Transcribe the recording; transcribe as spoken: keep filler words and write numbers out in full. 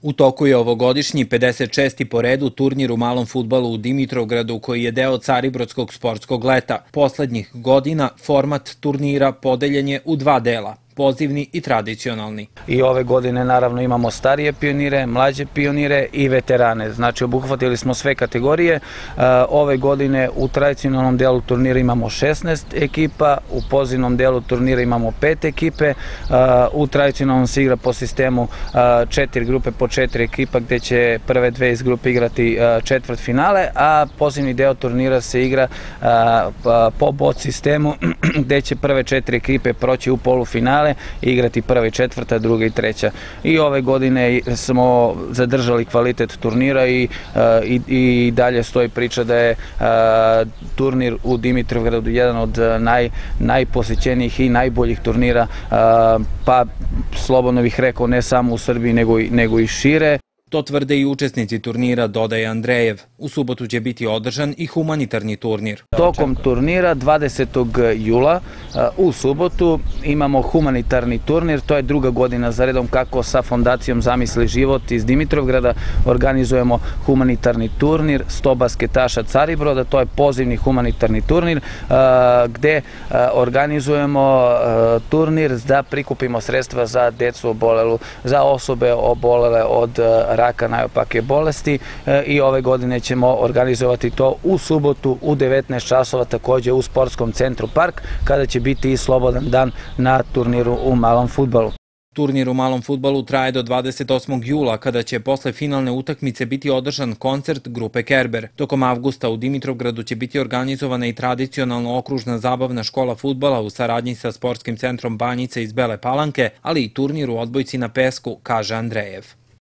U toku je ovogodišnji pedeset šesti po redu turnir u malom fudbalu u Dimitrovgradu koji je deo Caribrodskog sportskog leta. Poslednjih godina format turnira podeljen je u dva dela, pozivni i tradicionalni. I ove godine naravno imamo starije pionire, mlađe pionire i veterane. Znači obuhvatili smo sve kategorije. Ove godine u tradicionalnom delu turnira imamo šesnaest ekipa, u pozivnom delu turnira imamo pet ekipe. U tradicionalnom se igra po sistemu četiri grupe po četiri ekipa gde će prve dve iz grupe igrati četvrt finale, a pozivni deo turnira se igra po bod sistemu gde će prve četiri ekipe proći u polufinale i igrati prva i četvrta, druga i treća. I ove godine smo zadržali kvalitet turnira i, i, i dalje stoji priča da je a, turnir u Dimitrovgradu jedan od naj, najposećenijih i najboljih turnira, a, pa slobodno bih rekao ne samo u Srbiji nego, nego i šire. To tvrde i učesnici turnira, dodaje Andrejev. U subotu će biti održan i humanitarni turnir. Tokom turnira dvadesetog jula u subotu imamo humanitarni turnir. To je druga godina za redom kako sa fondacijom Zamisli život iz Dimitrovgrada organizujemo humanitarni turnir sto basketaša Caribroda. To je pozivni humanitarni turnir gde organizujemo turnir da prikupimo sredstva za decu obolelu, za osobe obolele od raka najopakije bolesti i ove godine ćemo organizovati to u subotu u devetnaest časova takođe u Sportskom centru Park kada će biti i slobodan dan na turniru u malom fudbalu. Turnir u malom fudbalu traje do dvadeset osmog jula kada će posle finalne utakmice biti održan koncert grupe Kerber. Tokom avgusta u Dimitrovgradu će biti organizovana i tradicionalno okružna zabavna škola fudbala u saradnji sa Sportskim centrom Banjice iz Bele Palanke, ali i turnir u odbojci na pesku, kaže Andrejev.